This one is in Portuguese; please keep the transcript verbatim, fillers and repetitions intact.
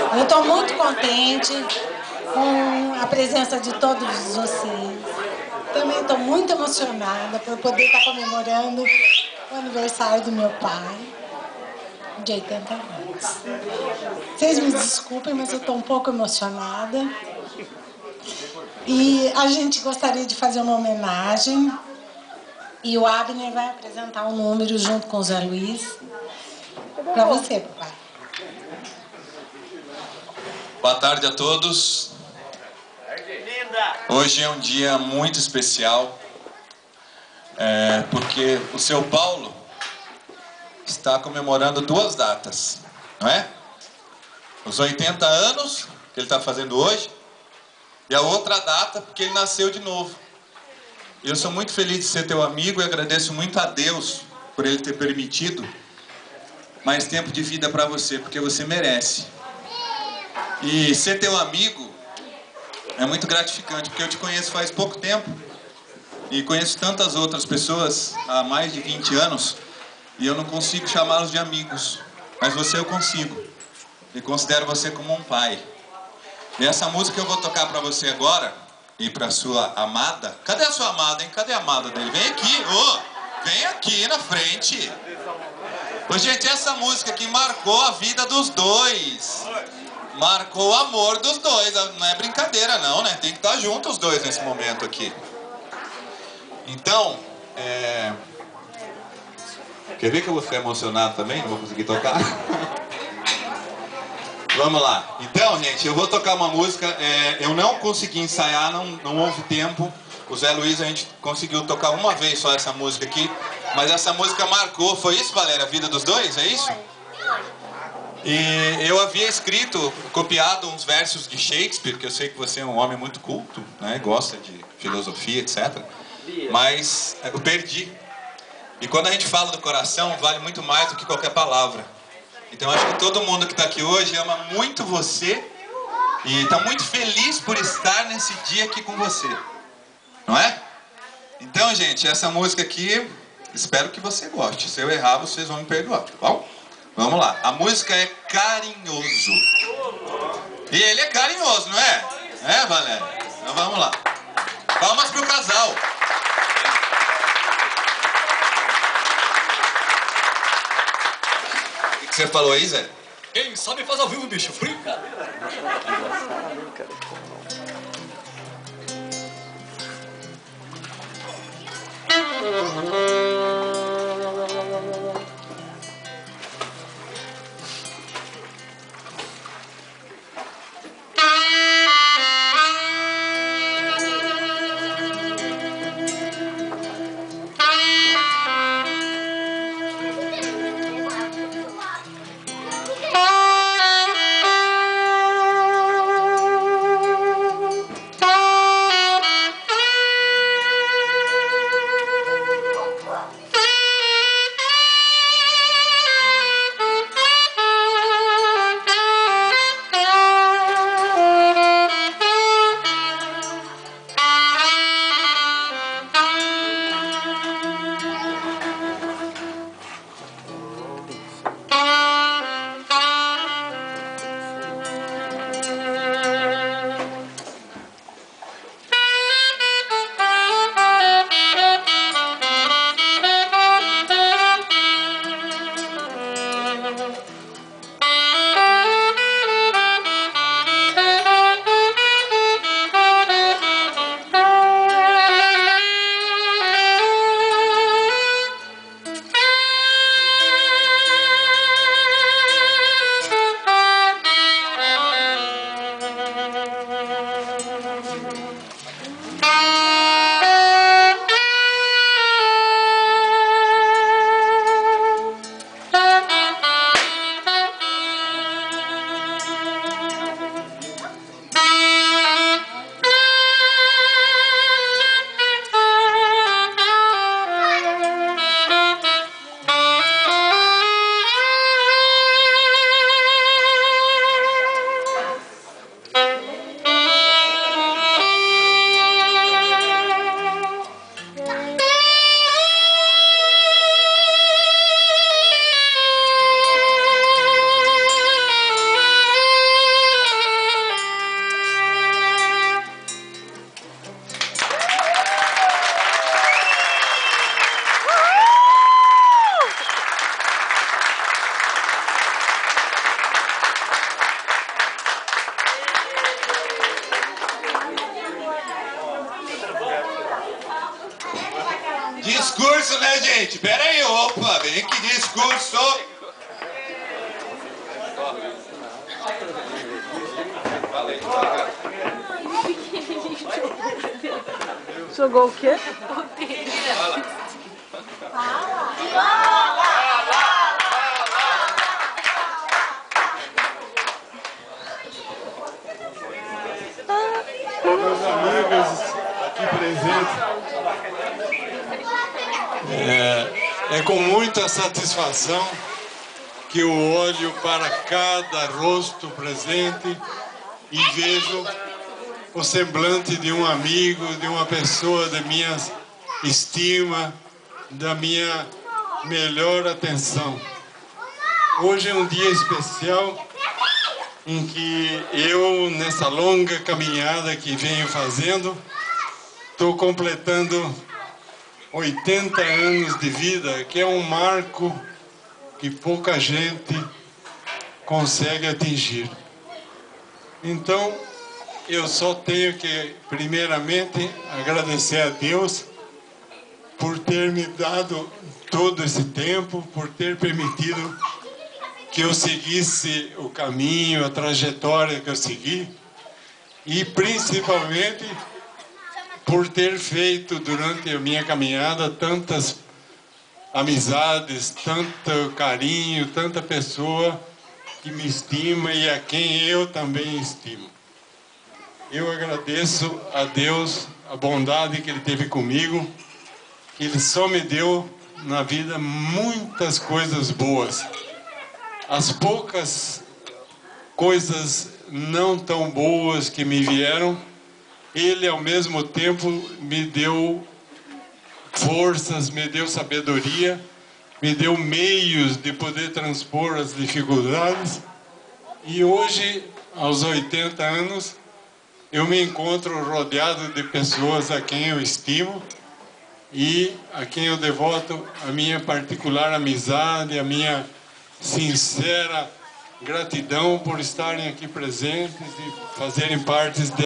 Eu estou muito contente com a presença de todos vocês. Também estou muito emocionada por poder estar comemorando o aniversário do meu pai, de oitenta anos. Vocês me desculpem, mas eu estou um pouco emocionada. E a gente gostaria de fazer uma homenagem. E o Abner vai apresentar um número junto com o Zé Luiz. Para você, papai. Boa tarde a todos. Hoje é um dia muito especial, é, porque o seu Paulo está comemorando duas datas, não é? Os oitenta anos que ele está fazendo hoje e a outra data porque ele nasceu de novo. Eu sou muito feliz de ser teu amigo e agradeço muito a Deus por ele ter permitido mais tempo de vida para você, porque você merece. E ser teu amigo é muito gratificante, porque eu te conheço faz pouco tempo e conheço tantas outras pessoas há mais de vinte anos e eu não consigo chamá-los de amigos, mas você eu consigo e considero você como um pai. E essa música que eu vou tocar para você agora e para sua amada, cadê a sua amada, hein? Cadê a amada dele? Vem aqui, oh, vem aqui na frente. Ô, gente, essa música aqui marcou a vida dos dois. Marcou o amor dos dois, não é brincadeira não, né? Tem que estar junto os dois nesse momento aqui. Então, é... quer ver que eu vou ficar emocionado também? Não vou conseguir tocar? Vamos lá. Então, gente, eu vou tocar uma música, é... eu não consegui ensaiar, não, não houve tempo. O Zé Luiz, a gente conseguiu tocar uma vez só essa música aqui, mas essa música marcou, foi isso, Valéria? A vida dos dois, é isso? E eu havia escrito, copiado uns versos de Shakespeare, que eu sei que você é um homem muito culto, né? Gosta de filosofia, etcétera. Mas eu perdi. E quando a gente fala do coração, vale muito mais do que qualquer palavra. Então acho que todo mundo que está aqui hoje ama muito você e está muito feliz por estar nesse dia aqui com você. Não é? Então, gente, essa música aqui, espero que você goste. Se eu errar, vocês vão me perdoar, tá bom? Vamos lá, a música é Carinhoso. E ele é carinhoso, não é? É, Valéria? Então vamos lá. Palmas pro casal. O que você falou aí, Zé? Quem sabe faz ao vivo, bicho. Brinca. gente, pera aí, opa, vem que discurso. Jogou o quê? Meus amigos aqui presentes, é, é com muita satisfação que eu olho para cada rosto presente e vejo o semblante de um amigo, de uma pessoa de minha estima, da minha melhor atenção. Hoje é um dia especial em que eu, nessa longa caminhada que venho fazendo, estou completando oitenta anos de vida, que é um marco que pouca gente consegue atingir. Então, eu só tenho que, primeiramente, agradecer a Deus por ter me dado todo esse tempo, por ter permitido que eu seguisse o caminho, a trajetória que eu segui, e principalmente por ter feito durante a minha caminhada tantas amizades, tanto carinho, tanta pessoa que me estima e a quem eu também estimo. Eu agradeço a Deus a bondade que Ele teve comigo, que Ele só me deu na vida muitas coisas boas. As poucas coisas não tão boas que me vieram, Ele ao mesmo tempo me deu forças, me deu sabedoria, me deu meios de poder transpor as dificuldades. E hoje, aos oitenta anos, eu me encontro rodeado de pessoas a quem eu estimo e a quem eu devoto a minha particular amizade, a minha sincera gratidão por estarem aqui presentes e fazerem parte